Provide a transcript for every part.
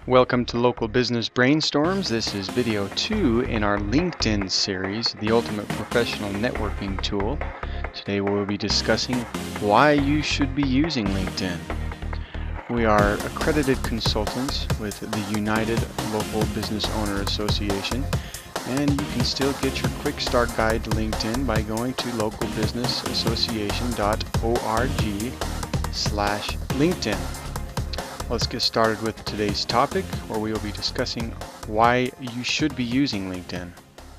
Welcome to Local Business Brainstorms. This is video 2 in our LinkedIn series, the ultimate professional networking tool. Today we'll be discussing why you should be using LinkedIn. We are accredited consultants with the United Local Business Owner Association, and you can still get your quick start guide to LinkedIn by going to localbusinessassociation.org/LinkedIn. Let's get started with today's topic, where we will be discussing why you should be using LinkedIn.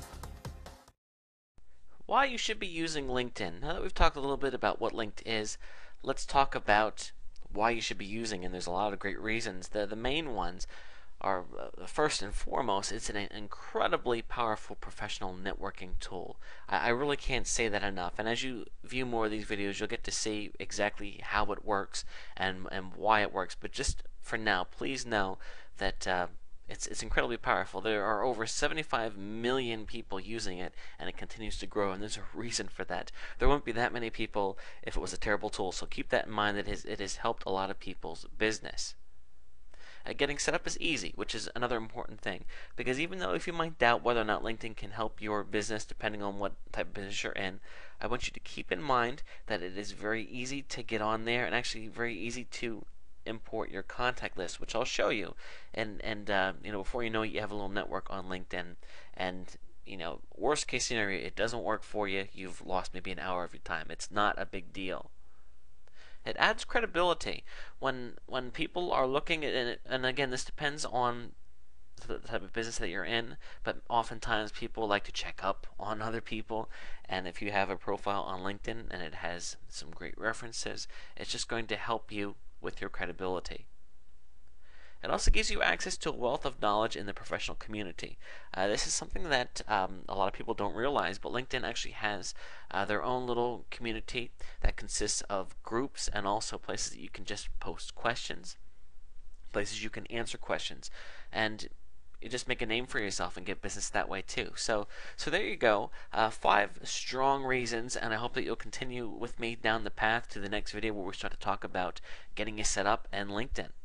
Why you should be using LinkedIn. Now that we've talked a little bit about what LinkedIn is, let's talk about why you should be using it. And there's a lot of great reasons. The main ones are, first and foremost, it's an incredibly powerful professional networking tool. I really can't say that enough. And as you view more of these videos, you'll get to see exactly how it works and why it works. But just for now, please know that it's incredibly powerful. There are over 75 million people using it, and it continues to grow, and there's a reason for that. There wouldn't be that many people if it was a terrible tool, so keep that in mind that it has helped a lot of people's business. Getting set up is easy, which is another important thing, because even though if you might doubt whether or not LinkedIn can help your business depending on what type of business you're in, I want you to keep in mind that it is very easy to get on there and actually very easy to import your contact list, which I'll show you. And before you know it, you have a little network on LinkedIn, and worst case scenario, it doesn't work for you. You've lost maybe an hour of your time. It's not a big deal. It adds credibility when people are looking at it, and again, this depends on the type of business that you're in, but oftentimes people like to check up on other people, and if you have a profile on LinkedIn and it has some great references, it's just going to help you with your credibility. It also gives you access to a wealth of knowledge in the professional community. This is something that a lot of people don't realize, but LinkedIn actually has their own little community that consists of groups and also places that you can just post questions, places you can answer questions, and you just make a name for yourself and get business that way too. So there you go. 5 strong reasons, and I hope that you'll continue with me down the path to the next video where we start to talk about getting you set up and LinkedIn.